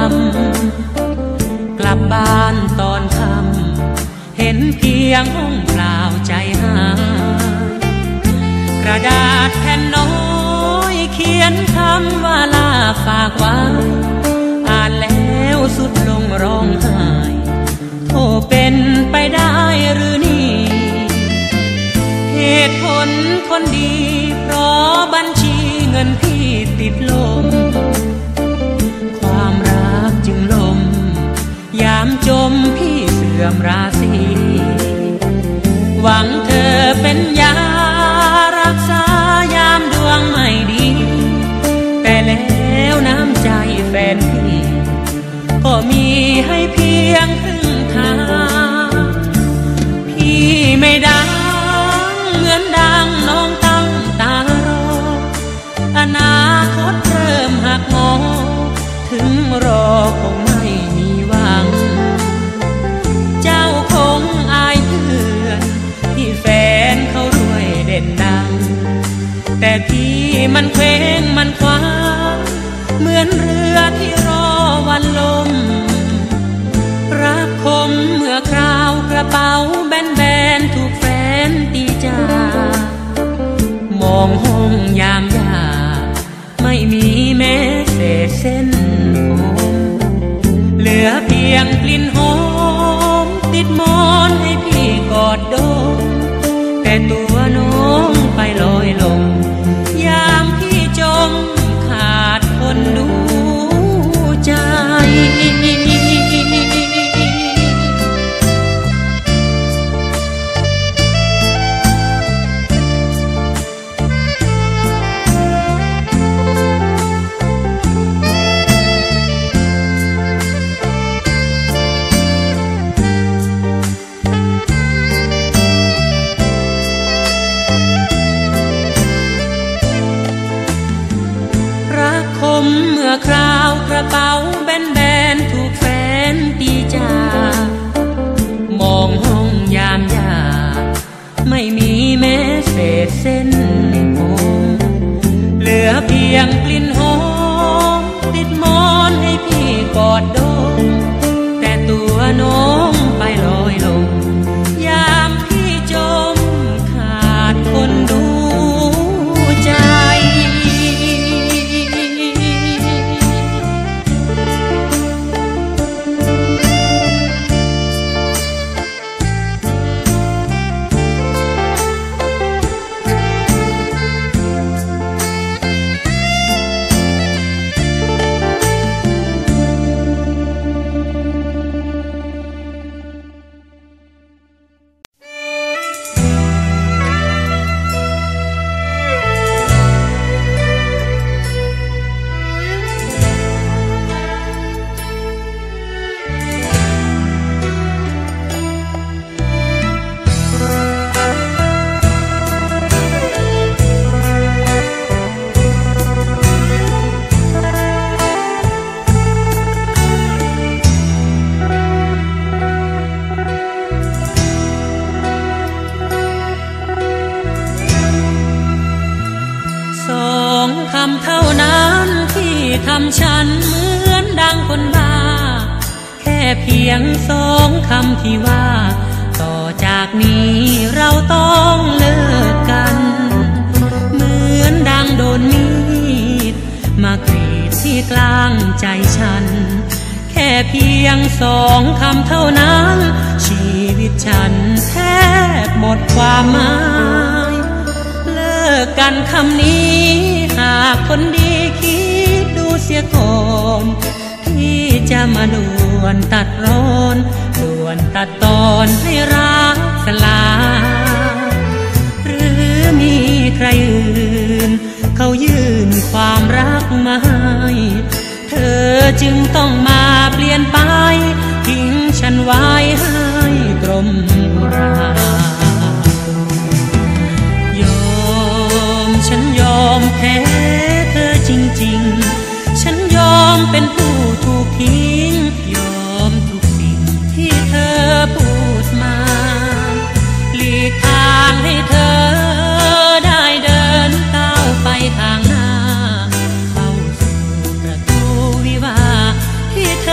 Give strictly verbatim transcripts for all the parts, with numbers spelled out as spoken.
ำกลับบ้านตอนค่ำเห็นเพียงห้องเปล่าใจหายกระดาษแผ่นน้อยเขียนคำว่าลาฝากไว้อ่านแล้วสุดลงร้องไห้โธ่เป็นไปได้หรือนี่เหตุผลคนดีเพราะบัญชีเงินพี่ติดลมความรักจึงล่มยามจมพี่เสื่อมราศีหวังเธอเป็นยารักษายามดวงไม่ดีแต่แล้วน้ำใจแฟนพี่ก็มีให้เพียงครึ่งทางพี่ไม่ดังเหมือนดังน้องตั้งตารออนาคตเริ่มหักงอถึงรอคงไม่มีหวังเจ้าคงอายเพื่อนที่แฟนเขารวยเด่นดังแต่พี่มันเคว้งมันคว้าเหมือนเรือที่รอวันลมรักคมเมื่อคราวกระเป๋าแบนๆถูกแฟนตีจากมองห้องยามยาไม่มีแม้เศษเส้นผมเหลือเพียงกลิ่นหอมติดหมอนให้พี่กอดดมแต่ตัวน้องไปลอยลงยามพี่จมขาดคนดูใจเมื่อคราวกระเป๋าแบนๆถูกแฟนตีจากมองห้องยามยาไม่มีแม้เศษเส้นผมเหลือเพียงกลิ่นหอมติดหมอนให้พี่กอดดมแต่ตัวน้องไปลอยลงยามพี่จมขาดคนดูใจทำฉันเหมือนดังคนบ้าแค่เพียงสองคำที่ว่าต่อจากนี้เราต้องเลิกกันเหมือนดังโดนมีดมากรีดที่กลางใจฉันแค่เพียงสองคำเท่านั้นชีวิตฉันแทบหมดความหมายเลิกกันคำนี้หากคนดีคิดดูเสียก่อนที่จะมาด่วนตัดร้อนด่วนตัดตอนให้รักสลายหรือมีใครอื่นเขายื่นความรักมาให้เธอจึงต้องมาเปลี่ยนไปทิ้งฉันไว้ให้ตรมรายอมฉันยอมแพ้เธอจริงๆฉันยอมเป็นผู้ถูกทิ้งยอมทุกสิ่งที่เธอพูดมาหลีกทางให้เธอได้เดินก้าวไปทางหน้าเข้าสู่ประตูวิวาห์ที่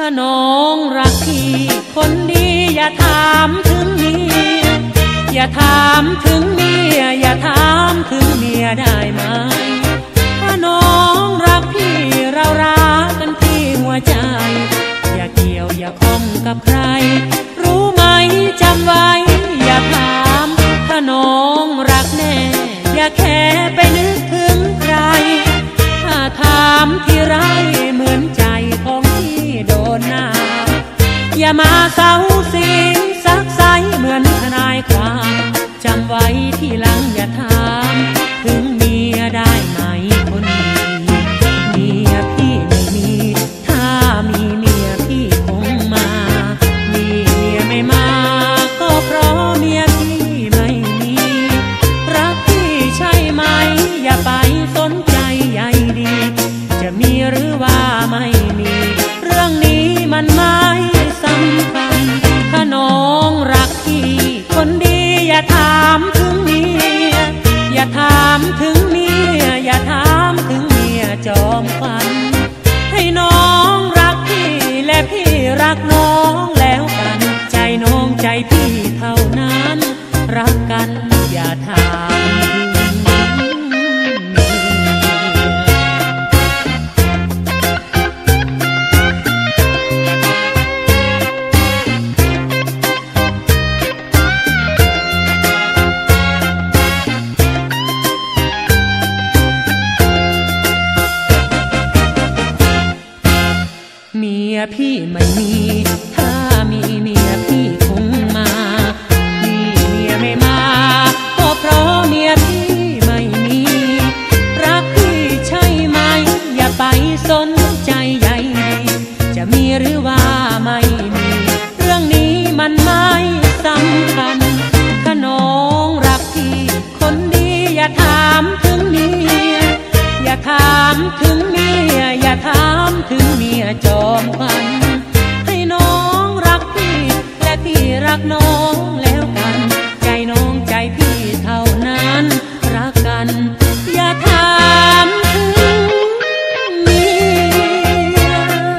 าน้องรักพี่คนดีอย่าถามถึงเมียอย่าถามถึงเมียอย่าถามถึงเมียได้ไหมถ้าน้องรักพี่เรารักกันที่หัวใจอย่าเกี่ยวอย่าข้องกับใครรู้ไหมจำไว้อย่าถามถ้าน้องรักแน่อย่าแค่ไปนึกถึงใครถ้าถามที่ไรเหมือนใจของพี่โดนหน้าอย่ามาเศร้าสิงซักไซเหมือนทนายความจำไว้ที่หลังอย่าถามถึงเมียได้ไหมคนดีเมียพี่ไม่มีถ้ามีเมียพี่คงมามีเมียไม่มาก็เพราะเมียพี่ไม่มีรักพี่ใช่ไหมอย่าไปสนใจใยดีจะมีหรือว่าไม่มีเรื่องนี้มันไม่สำคัญถ้าน้องรักพี่คนดีอย่าถามถึงเมียอย่าถามถึงเมียอย่าถามถึงเมียจอมขวัญให้น้องรักพี่และพี่รักน้องแล้วกันใจน้องใจพี่เท่านั้นรักกันอย่าถามเมียพี่ไม่มีถ้ามีเมียพี่คงมามีเมียไม่มาก็เพราะเมียพี่ไม่มีรักพี่ใช่ไหมอย่าไปสนใจใยดีจะมีหรือว่าไม่มีเรื่องนี้มันไม่สำคัญถ้าน้องรักพี่คนดีอย่าถามถึงเมียอย่าถามถึงเมียอย่าถามถึงเมียจอมขวัญให้น้องรักพี่และพี่รักน้องแล้วกันใจน้องใจพี่เท่านั้นรักกันอย่าถามถึงเมีย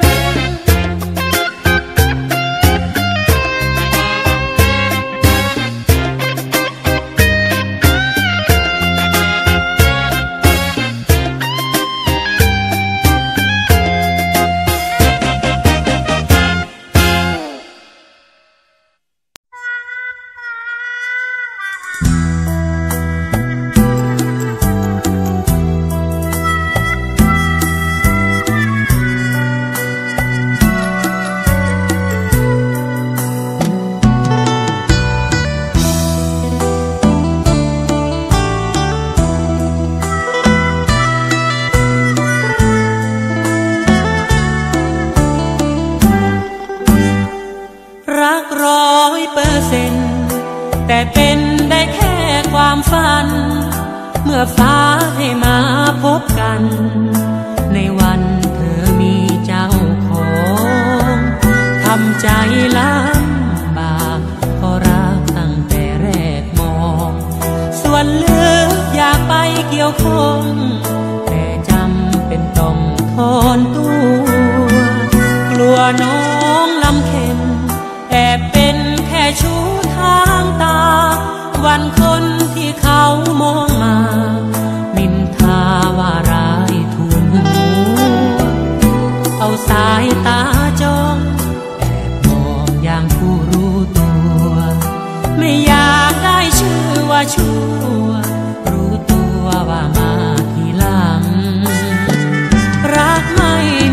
แต่เป็นได้แค่ความฝันเมื่อฟ้าให้มาพบกันในวันเธอมีเจ้าของทำใจลำบากก็รักตั้งแต่แรกมองส่วนลึกอยากไปเกี่ยวข้องแต่จำเป็นต้องทอนตัวกลัวน้องลำเค็ญแอบเป็นแค่ชู้ทางตาวันคนที่เขามองมานินทาว่าร้ายทุนหัวเอาสายตาจ้องแอบมองอย่างผู้รู้ตัวไม่อยากได้ชื่อว่าชั่วรู้ตัวว่ามาทีหลังรักไม่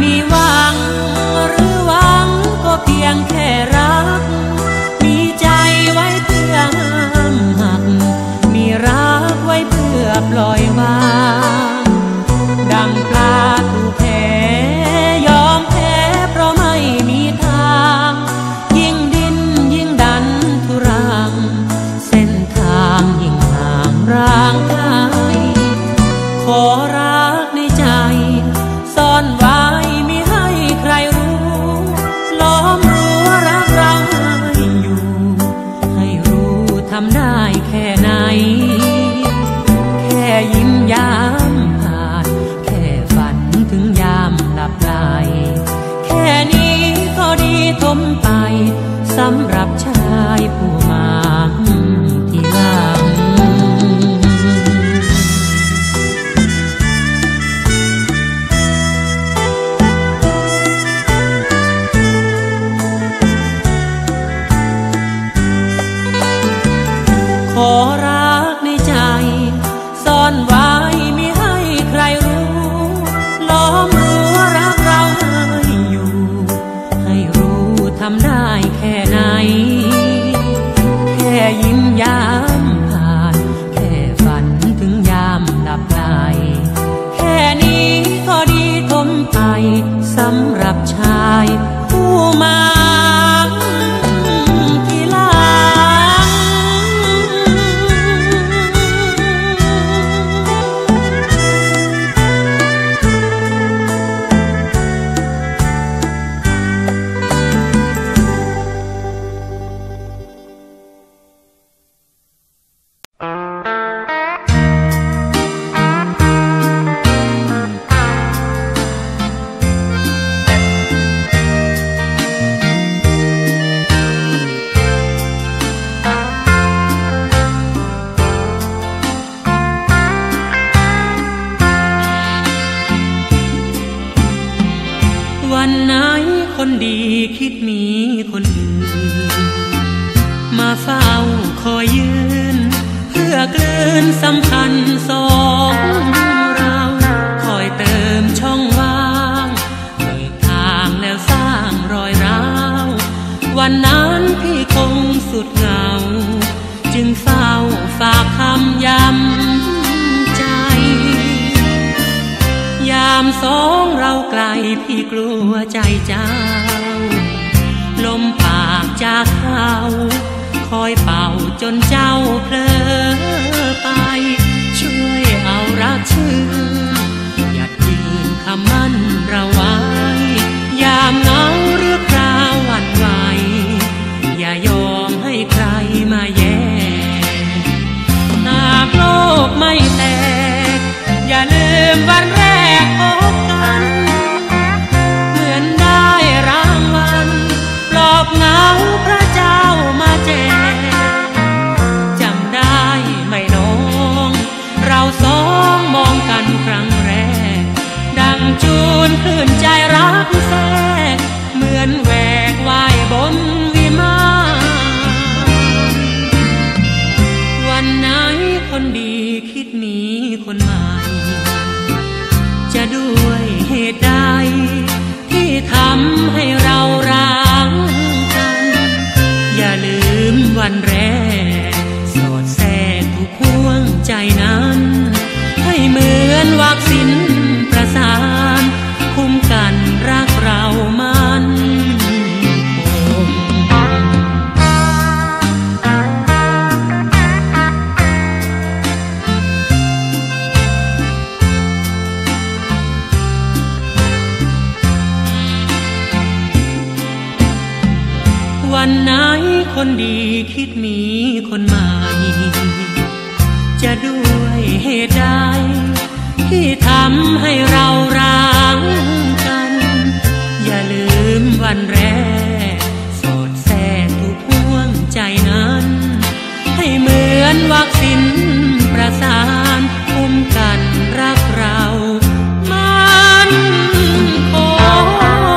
ำหรับชายผู้มาทีหลังวันไหนคนดีคิดมีคนอื่นมาเฝ้าคอยยืนเพื่อกลืนสำคัญสองเราคอยเติมช่องว่างเปิดทางแล้วสร้างรอยร้าววันนั้นพี่คงสุดเหงาจึงเฝ้าฝากคำย้ำใจยามสองเราไกลพี่กลัวใจเจ้าลมปากจากเขาคอยเป่าจนเจ้าเพลอไปช่วยเอารักชื่นหยัดยืนคำมั่นเราไว้ยามเหงาหรือคราวหวั่นไหวอย่ายอมให้ใครมาแย่หากโลกไม่แตกอย่าลืมวันแรกพบกันเหมือนได้รางวัลปลอบเหงาพระเจ้ามาแจกจำได้ไหมน้องเราสองมองกันครั้งแรกดังจูนคลื่นใจรักแทรกเหมือนแหวกว่ายบนวิมานวันไหนคนดีคิดมีคนใหม่จะด้วยเหตุใดที่ทำให้เราร้างกันอย่าลืมวันแรกสอดแทรกทุกห่วงใจนั้นให้เหมือนวักสินประสานคุ้มกันรักเรามันคงวันไหนคนดีคิดมีคนใหม่จะด้วยเหตุใดที่ทำให้เราร้างกันอย่าลืมวันแรกสอดแทรกทุกห่วงใจนั้นให้เหมือนวักสินประสานคุ้มกันรักเรามันคง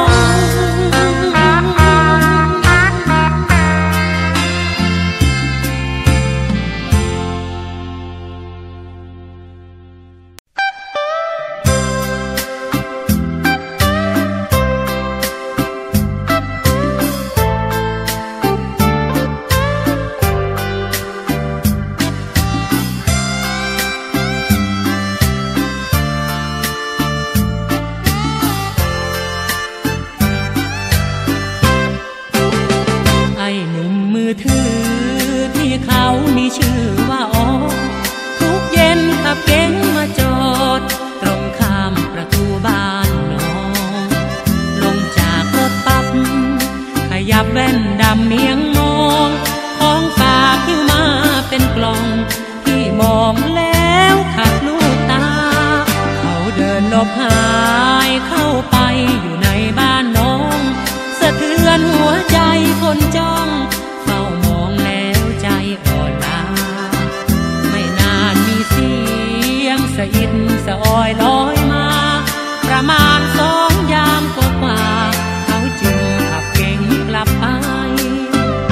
ถือที่เขามีชื่อว่าอ๋อทุกเย็นขับเก๋งมาจอดตรงข้ามประตูบ้านน้องลงจากรถปั๊บขยับแว่นดำเมียงมองของฝากที่มาเป็นกล่องที่มองแล้วขัดลูกตาเขาเดินหลบหายเข้าไปอยู่ในบ้านน้องสะเทือนหัวใจคนจ้องสะอิดสะออยลอยมาประมาณสองยามกว่าเขาจึงขับเก๋งกลับไป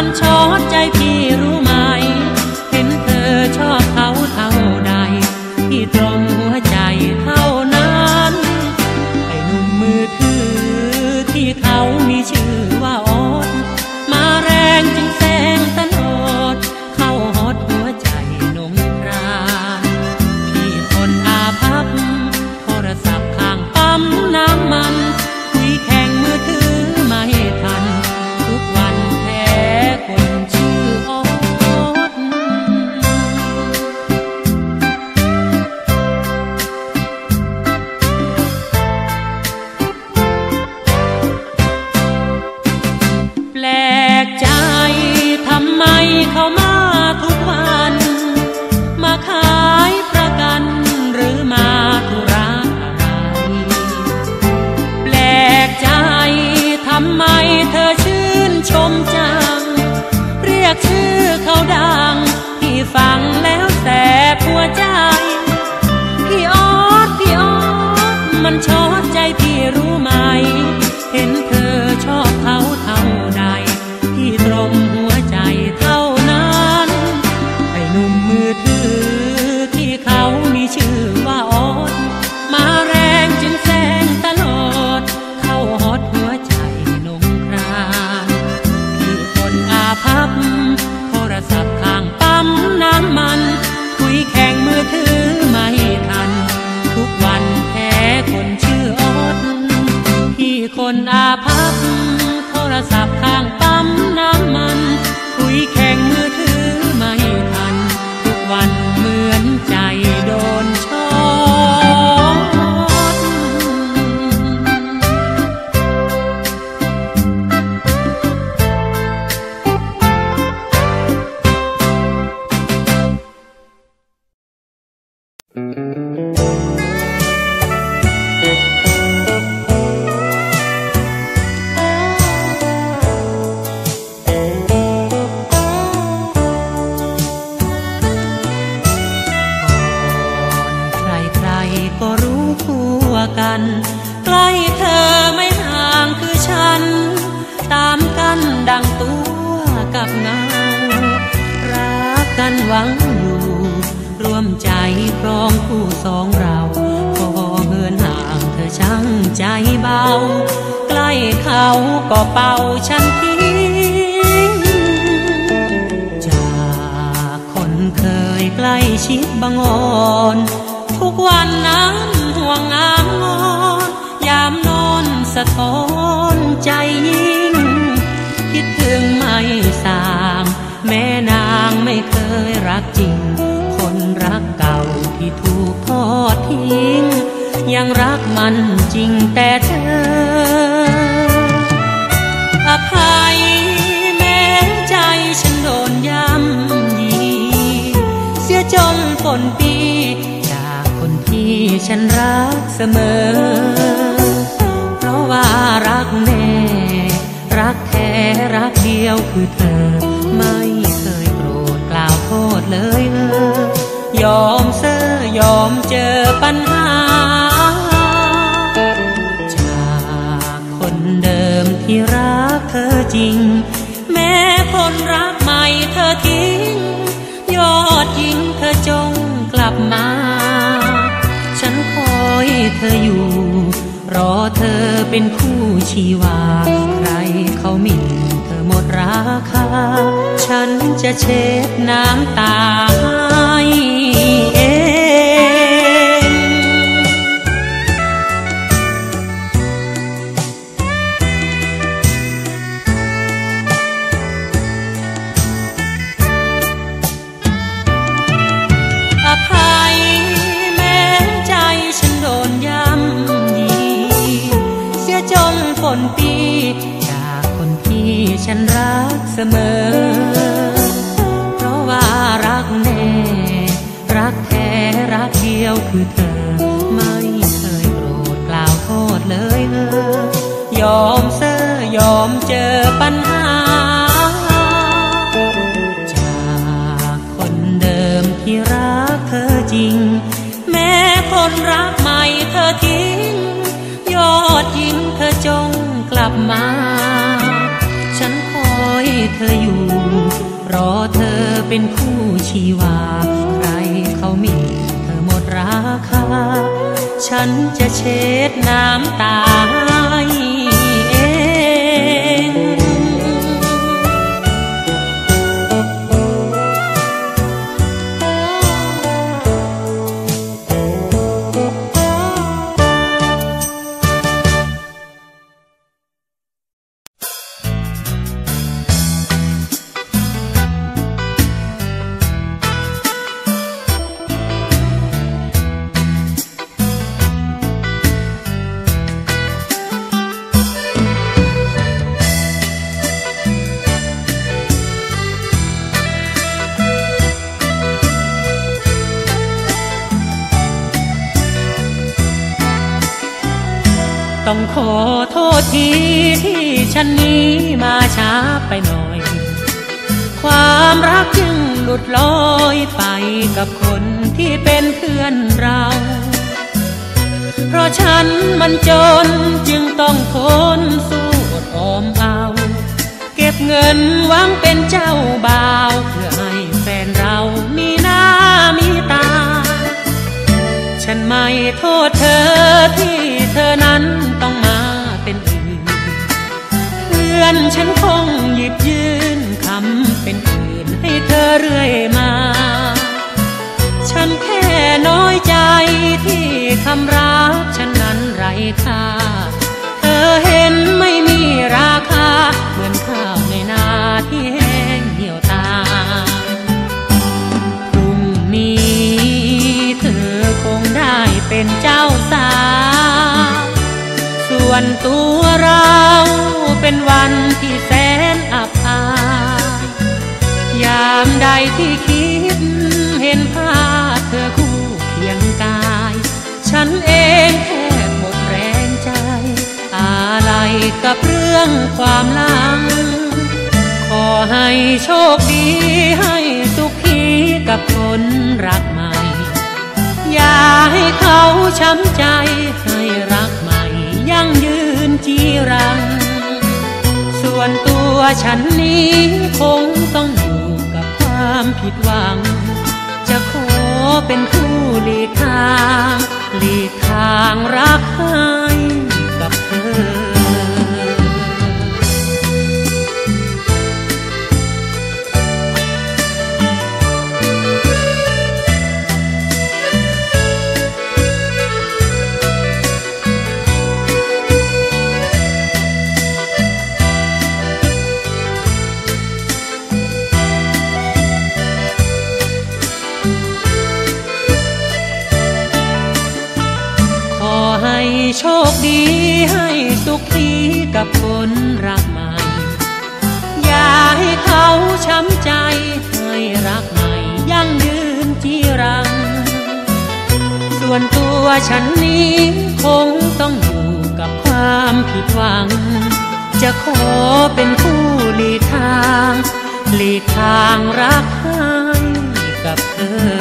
มันช็อตใจพี่รู้ไหมเห็นเธอชอบเขาเท่าใดที่ตรงหัวใจเท่านั้นไอ้หนุ่มมือถือที่เขามีชื่อว่าออดมาแรงจึงแซงตลอดเข้าฮอตหัวใจนงครานพี่คนอาภัพโทรศัพท์ข้างปั๊มน้ำมันคุยแข่งมือถือไม่ทันทุกวันแพ้คนชื่อออดแปลกใจทำไมเขามาทุกวันมาขายประกันหรือมาธุระอะไรแปลกใจทำไมเธอชื่นชมจังเรียกชื่อเขาดังที่ฟังแล้วแสบหัวใจพี่ออดพี่ออดมันช็อตใจพี่รู้ไหมเห็นเธอชอบเขาเท่าใดที่ตรงหัวใจเท่านั้นไอ้หนุ่มมือถือที่เขามีชื่อว่าออดมาแรงจึงแซงตลอดเข้าฮอตหัวใจนงครานพี่คนอาภัพโทรศัพท์ข้างปั๊มน้ำมันคุยแข่งมือถือไม่ทันทุกวันแพ้คนชื่อออดพี่คนอาภัพโทรศัพท์ข้างปั๊มน้ำมันคุยแข่งมือถือไม่ทันทุกวันเหมือนใจโดนช็อตก็รู้ทั่วกันใกล้เธอไม่ห่างคือฉันตามกันดังตัวกับเงารักกันหวังอยู่ร่วมใจครองคู่สองเราพอเหินห่างเธอช่างใจเบาใกล้เขาก็เป่าฉันทิ้งจากคนเคยใกล้ชิดบังอ่อนทุกวันนั้นห่วงงามงอนยามนอนสะท้อนใจยิ่งคิดถึงไม่สางแม่นางไม่เคยรักจริงคนรักเก่าที่ถูกทอดทิ้งยังรักมันจริงแต่เธออภัยแม้ใจฉันโดนย้ำยีเสียจนฝนปีที่ฉันรักเสมอเพราะว่ารักแน่รักแท้รักเดียวคือเธอไม่เคยโกรธกล่าวโทษเลยเออยอมเซ่อยอมเจอปัญหาจากคนเดิมที่รักเธอจริงแม้คนรักใหม่เธอทิ้งยอดหญิงเธอจงกลับมาฉันคอยเธออยู่รอเธอเป็นคู่ชีวาใครเขาหมิ่นเธอหมดราคาฉันจะเช็ดน้ำตาให้เองอภัยฉันโดนย้ำยีเสียจนฝนปีจากคนที่ฉันรักเสมอเพราะว่ารักแน่รักแท้รักเดียวคือเธอไม่เคยโกรธกล่าวโทษเลยเออยอมเซ่อยอมเจอปัญหาจากคนเดิมที่รักเธอจริงแม้คนรักใหม่เธอทิ้งยอดหญิงเธอจงกลับมาฉันคอยเธออยู่เป็นคู่ชีวาใครเขามีเธอหมดราคาฉันจะเช็ดน้ำตาเองต้องขอโทษทีที่ฉันนี้มาช้าไปหน่อยความรักจึงหลุดลอยไปกับคนที่เป็นเพื่อนเราเพราะฉันมันจนจึงต้องทนสู้อดออมเอาเก็บเงินหวังเป็นเจ้าบ่าวเพื่อให้แฟนเรามีหน้ามีตาฉันไม่โทษเธอที่เธอนั้นต้องมาเป็นอื่นเพื่อนฉันคงหยิบยืนคำเป็นอื่นให้เธอเรื่อยมาฉันแค่น้อยใจที่คำรักฉันนั้นไร้ค่าเธอเห็นไม่มีราคาเหมือนข้าวในนาที่แห้งเหี่ยวตาพรุ่งนี้เธอคงได้เป็นเจ้าสาวส่วนตัวเราเป็นวันที่แสนอับอายยามใดที่คิดเห็นภาพเธอคู่เคียงกายฉันเองแทบหมดแรงใจอะไรกับเรื่องความหลังขอให้โชคดีให้สุขีกับคนรักใหม่อย่าให้เขาช้ำใจให้รักใหม่ยั่งยืนจีรังส่วนตัวฉันนี้คงต้องอยู่กับความผิดหวังจะขอเป็นผู้หลีกทางหลีกทางรักให้กับเธอโชคดีให้สุขีกับคนรักใหม่อย่าให้เขาช้ำใจให้รักใหม่ยั่งยืนจีรังส่วนตัวฉันนี้คงต้องอยู่กับความผิดหวังจะขอเป็นผู้หลีกทางหลีกทางรักให้กับเธอ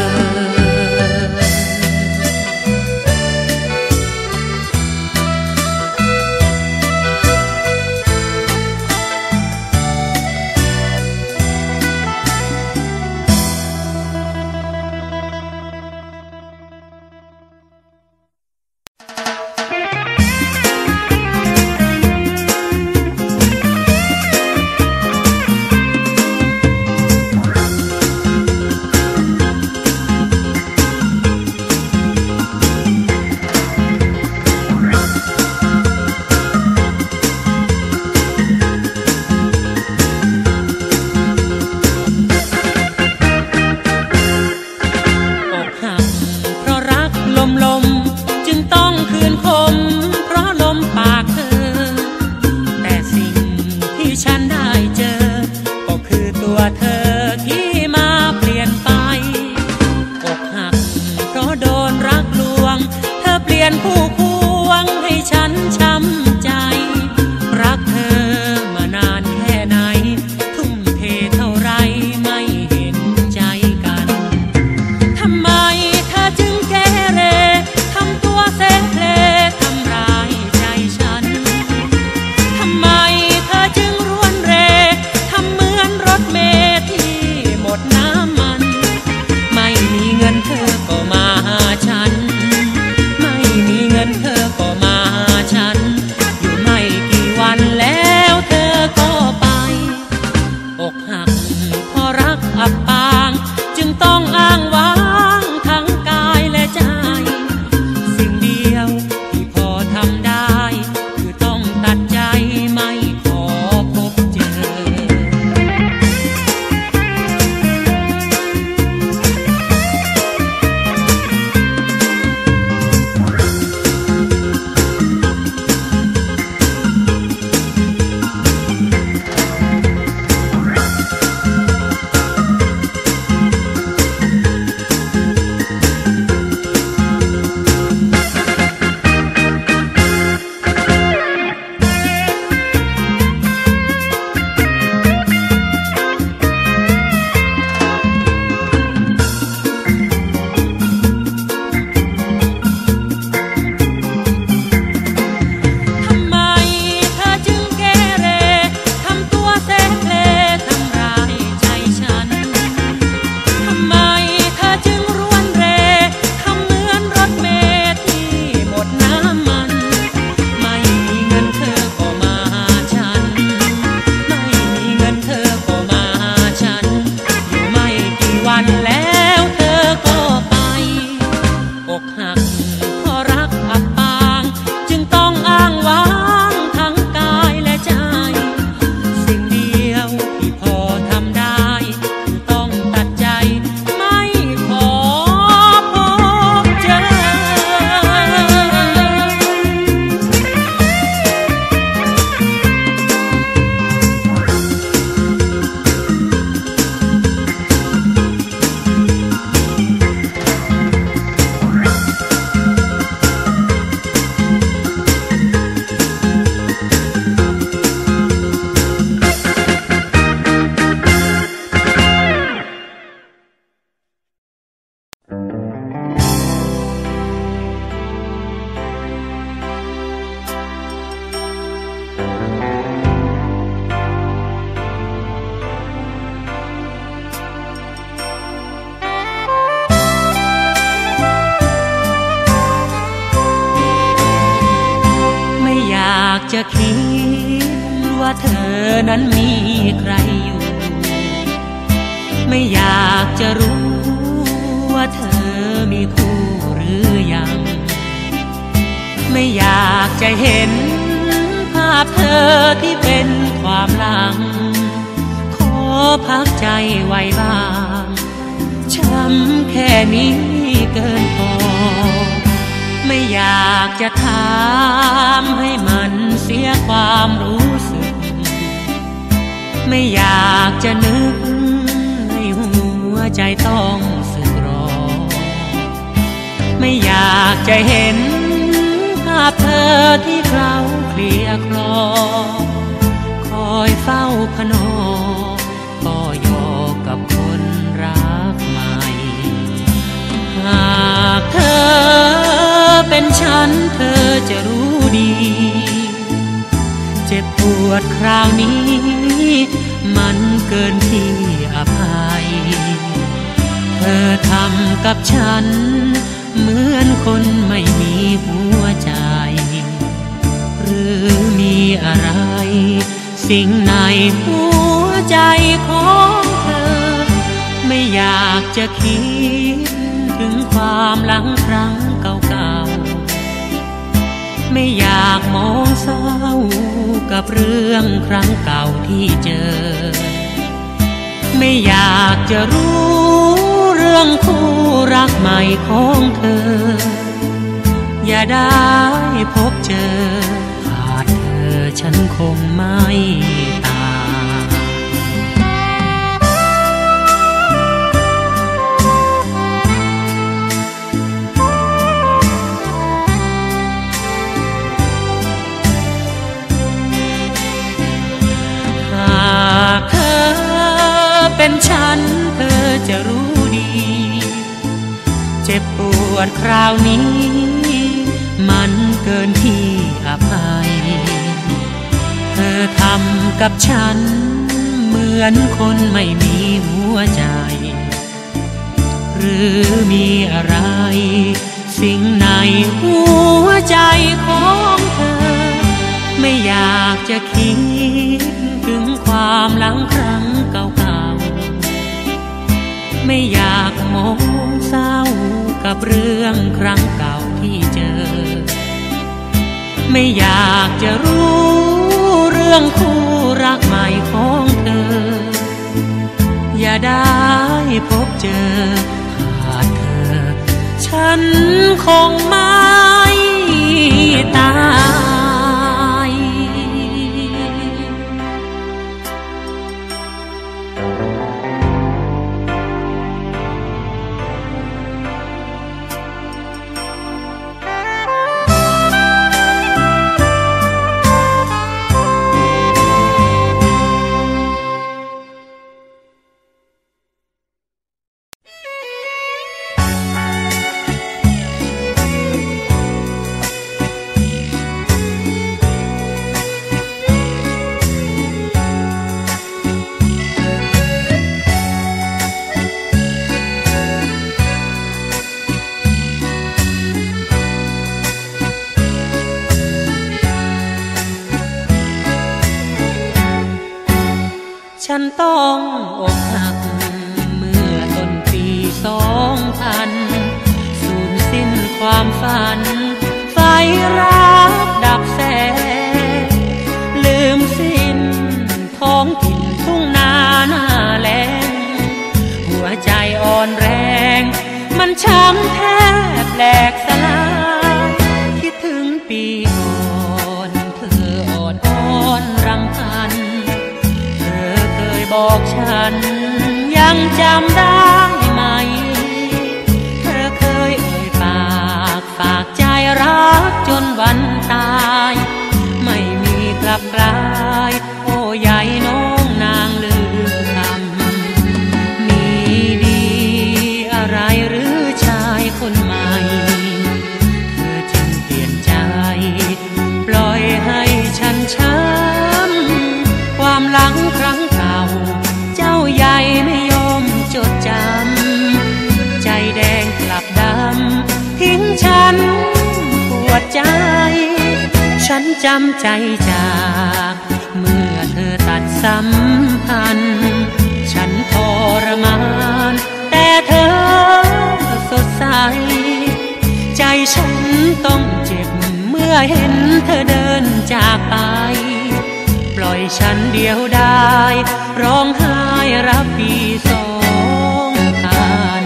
ผู้ควงให้ฉันช้ำใจรักเธอมานานแค่ไหนทุ่มเทเท่าไรไม่เห็นใจกันทำไมเธอจึงแกเรทำตัวเสเพลทำร้ายใจฉันทำไมเธอจึงรวนเรทำเหมือนรถเมล์ที่จะคิดว่าเธอนั้นมีใครอยู่ไม่อยากจะรู้ว่าเธอมีคู่หรือยังไม่อยากจะเห็นภาพเธอที่เป็นความหลังขอพักใจไว้บ้างช้ำแค่นี้เกินพอไม่อยากจะถามให้มันเสียความรู้สึกไม่อยากจะนึกให้หัวใจต้องสึกหรอไม่อยากจะเห็นภาพเธอที่เคล้าเคลียคลอคอยเฝ้าพนอก็โยกกับคนรักใหม่หากเธอเป็นฉันเธอจะรู้ดีเจ็บปวดคราวนี้มันเกินที่อภัยเธอทำกับฉันเหมือนคนไม่มีหัวใจหรือมีอะไรสิ่งในหัวใจของเธอไม่อยากจะคิดถึงความหลังครั้งเก่าๆไม่อยากมองเศร้ากับเรื่องครั้งเก่าที่เจอไม่อยากจะรู้เรื่องคู่รักใหม่ของเธออย่าได้พบเจอขาดเธอฉันคงไม่ตายหากเธอเป็นฉันเธอจะรู้ดีเจ็บปวดคราวนี้มันเกินที่อภัยเธอทำกับฉันเหมือนคนไม่มีหัวใจหรือมีอะไรสิ่งในหัวใจของเธอไม่อยากจะคิดถึงความหลังครั้งเก่าๆไม่อยากมองเศร้ากับเรื่องครั้งเก่าที่เจอไม่อยากจะรู้เรื่องคู่รักใหม่ของเธออย่าได้พบเจอขาดเธอฉันคงไม่ตายฉันต้องอกหักเมื่อต้นปีสองพันสูญสิ้นความฝันไฟรักดับแสงลืมสิ้นท้องถิ่นทุ่งนาหน้าแล้งหัวใจอ่อนแรงมันช้ำแทบแหลกสลายคิดถึงปีก่อนเธออ่อนอ่อนรำพันบอกฉันยังจำได้ไหมเธอเคยเอ่ยปากฝากใจรักจนวันตายไม่มีกลับกลายโอ้ใหญ่น้องนางลือคำมีดีอะไรหรือชายคนใหม่เธอจึงเปลี่ยนใจปล่อยให้ฉันช้ำความหลังครั้งเก่าเจ้าใหญ่ไม่ยอมจดจำใจแดงกลับดำทิ้งฉันปวดใจฉันจำใจจากเมื่อเธอตัดสัมพันธ์ฉันทรมานแต่เธอสดใสใจฉันต้องเจ็บเมื่อเห็นเธอเดินจากไปปล่อยฉันเดียวดายร้องไห้รับปีสองพัน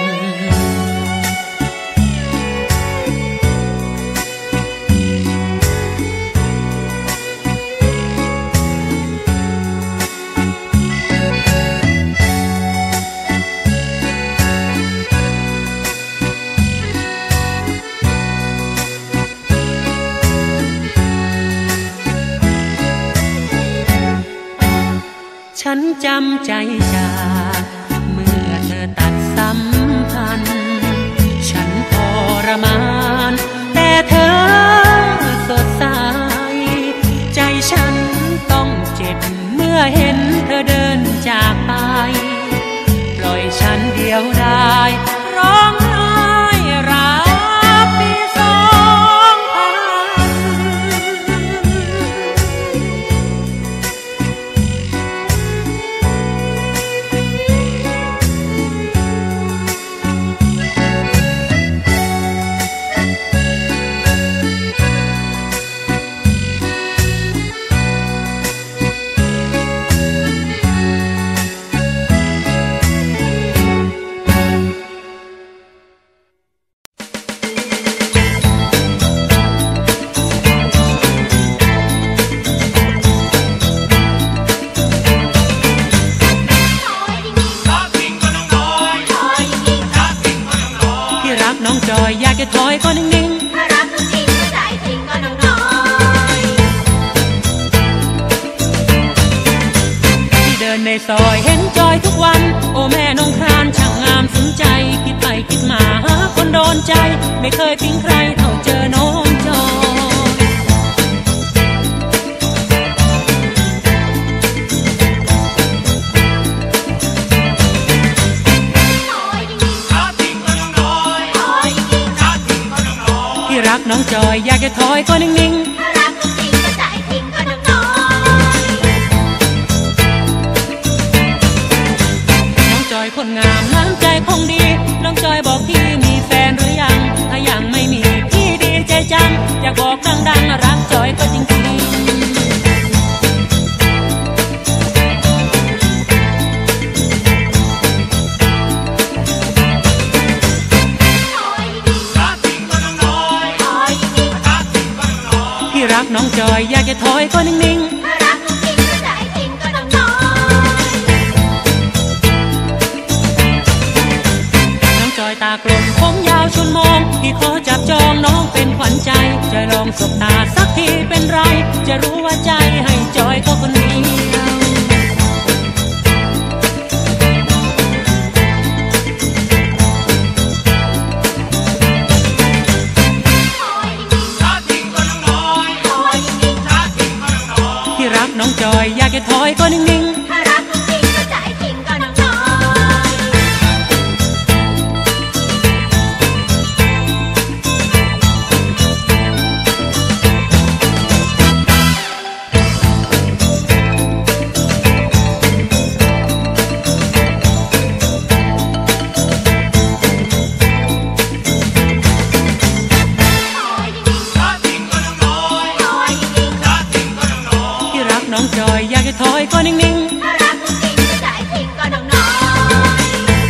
ฉันจำใจจากเมื่อเธอตัดสัมพันธ์ฉันทรมานแต่เธอสดใสใจฉันต้องเจ็บเมื่อเห็นเธอเดินจากไปปล่อยฉันเดียวดายร้องไห้รับปีสองพันอยากจะถอยก็นิ่งๆถ้ารักจริงก็ได้จริงก็น้องน้อยที่เดินในซอยเห็นจอยทุกวันโอ้แม่น้องครานช่างงามสนใจคิดไปคิดมาหาคนโดนใจไม่เคยทิ้งใครเท่าเจอน้องจอยรักน้องจอยอยากจะถอยก็นิ่งๆถ้ารักจริงก็ใจจริงก็น้องน้อยน้องจอยคนงามน้ำใจคงดีน้องจอยบอกพี่มีแฟนหรือยังถ้ายังไม่มีพี่ดีใจจังอยากบอกดังๆรักจอยก็จริงๆรักน้องจอยอยากจะถอยก็นิ่งๆถ้ารักจริงก็ใจจริงก็น้องน้อยน้องจอยตากลมผมยาวชวนมองพี่ขอจับจองน้องเป็นขวัญใจจอยลองสบตาสักทีเป็นไรจะรู้ว่าใจให้จอยก็คนเดียวน้องจอยอยากจะถอยก็นิ่งๆถ้ารักจริงก็ใจจริงก็น้องน้น้องจอยอยากจะถอยก็นิ่งๆถ้ารักจริงก็ใจจริงก็น้องน้อย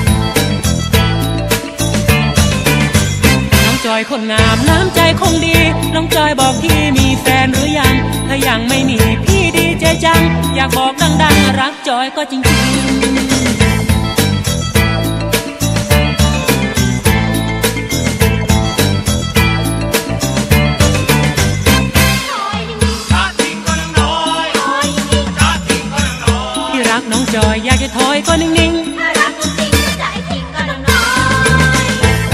น้องจอยคนงามน้ำใจคงดีน้องจอยบอกพี่มีแฟนหรือยังถ้ายังไม่มีพี่ดีใจจังอยากบอกดังๆรักจอยก็จริงๆน้องจอยอยากจะถอยก็นิ่งๆถ้ารักจริงก็ใจจริงก็น้องน้อย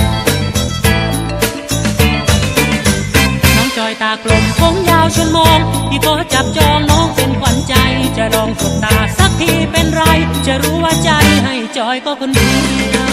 น้องจอยตากลมผมยาวชวนมองพี่ขอจับจองน้องเป็นขวัญใจจะลองสบตาสักทีเป็นไรจะรู้ว่าใจให้จอยก็คนเดียว